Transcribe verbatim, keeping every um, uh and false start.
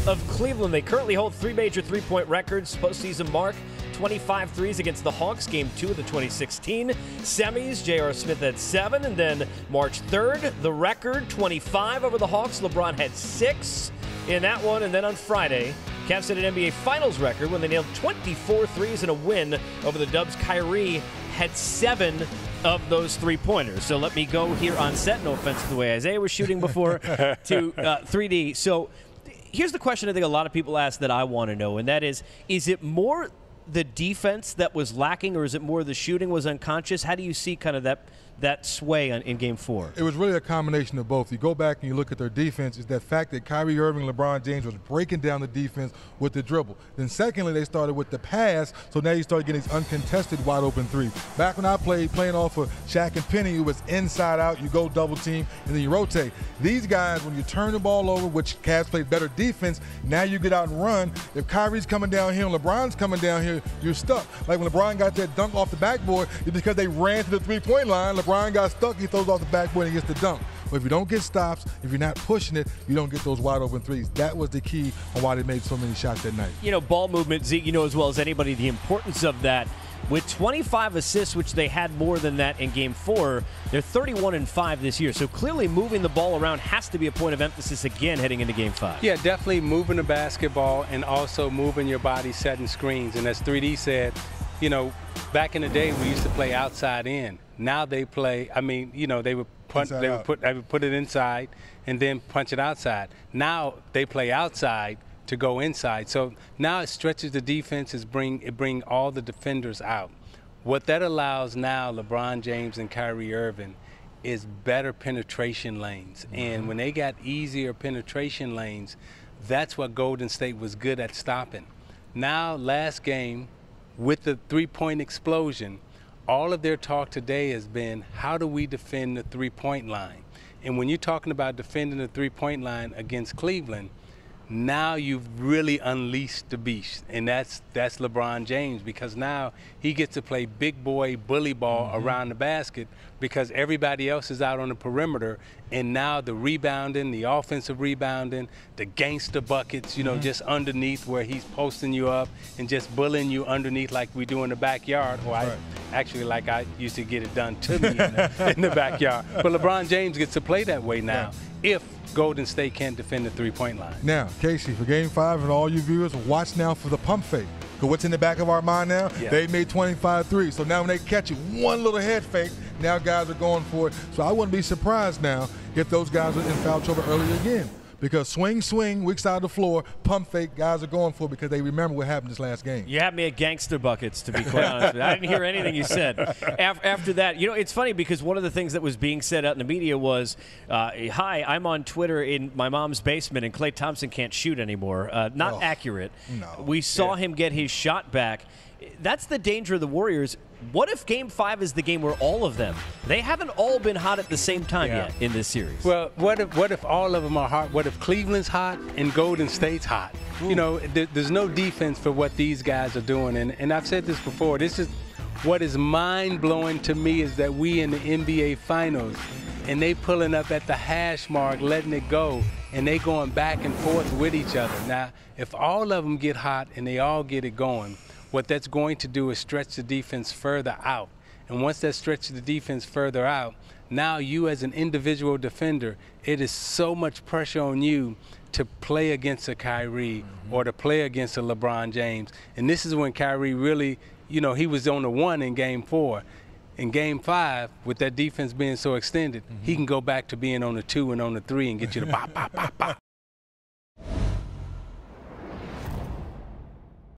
of Cleveland. They currently hold three major three-point records. Postseason mark, twenty-five threes against the Hawks, game two of the twenty sixteen semis. J R. Smith had seven, and then March third, the record, twenty-five over the Hawks. LeBron had six in that one, and then on Friday, Cavs set an N B A Finals record when they nailed twenty-four threes in a win over the Dubs. Kyrie had seven of those three-pointers. So let me go here on set, no offense to the way Isaiah was shooting before, to uh, three D. So here's the question I think a lot of people ask that I want to know, and that is, is it more the defense that was lacking, or is it more the shooting was unconscious? How do you see kind of that that sway on, in game four? It was really a combination of both. You go back and you look at their defense, is that fact that Kyrie Irving and LeBron James was breaking down the defense with the dribble. Then secondly, they started with the pass, so now you start getting these uncontested wide open threes. Back when I played, playing off of Shaq and Penny, it was inside out, you go double team, and then you rotate. These guys, when you turn the ball over, which Cavs played better defense, now you get out and run. If Kyrie's coming down here and LeBron's coming down here, you're stuck. Like when LeBron got that dunk off the backboard, it's because they ran to the three-point line. LeBron got stuck, he throws off the backboard and gets the dunk. But if you don't get stops, if you're not pushing it, you don't get those wide open threes. That was the key on why they made so many shots that night. You know, ball movement, Zeke, you know as well as anybody the importance of that. With twenty-five assists, which they had more than that in game four, they're thirty-one and five this year. So clearly moving the ball around has to be a point of emphasis again heading into game five. Yeah, definitely moving the basketball and also moving your body, setting screens. And as three D said, you know, back in the day we used to play outside in. Now they play, I mean, you know, they would punch, they would put, they would put it inside and then punch it outside. Now they play outside to go inside. So now it stretches the defense, is bring it bring all the defenders out. What that allows now LeBron James and Kyrie Irving is better penetration lanes. Mm-hmm. And when they got easier penetration lanes, that's what Golden State was good at stopping. Now last game with the three-point explosion, all of their talk today has been, how do we defend the three-point line? And when you're talking about defending the three-point line against Cleveland, now you've really unleashed the beast, and that's that's LeBron James, because now he gets to play big boy bully ball mm-hmm. around the basket because everybody else is out on the perimeter, and now the rebounding, the offensive rebounding, the gangster buckets, you know, mm-hmm. just underneath where he's posting you up and just bullying you underneath like we do in the backyard, or right. I actually like I used to get it done to me in the, in the backyard. But LeBron James gets to play that way now. Yeah. If Golden State can't defend the three-point line. Now, Casey, for game five, and all you viewers, watch now for the pump fake. Because what's in the back of our mind now? Yeah. They made twenty-five threes. So now when they catch you, one little head fake, now guys are going for it. So I wouldn't be surprised now if those guys are in foul trouble early again. Because swing, swing, weak side of the floor, pump fake, guys are going for it because they remember what happened this last game. You had me at gangster buckets, to be quite honest with you. I didn't hear anything you said. After that, you know, it's funny because one of the things that was being said out in the media was, uh, hi, I'm on Twitter in my mom's basement and Klay Thompson can't shoot anymore. Uh, not oh, accurate. No. We saw yeah. him get his shot back. That's the danger of the Warriors. What if game five is the game where all of them, they haven't all been hot at the same time yeah. yet in this series? Well, what if what if all of them are hot? What if Cleveland's hot and Golden State's hot? Ooh. You know, there, there's no defense for what these guys are doing. And, and I've said this before, this is what is mind-blowing to me is that we in the N B A Finals, and they pulling up at the hash mark, letting it go, and they going back and forth with each other. Now, if all of them get hot and they all get it going, what that's going to do is stretch the defense further out. And once that stretches the defense further out, now you as an individual defender, it is so much pressure on you to play against a Kyrie mm-hmm. or to play against a LeBron James. And this is when Kyrie really, you know, he was on the one in game four. In game five, with that defense being so extended, mm-hmm. he can go back to being on the two and on the three and get you to bop, bop, bop, bop.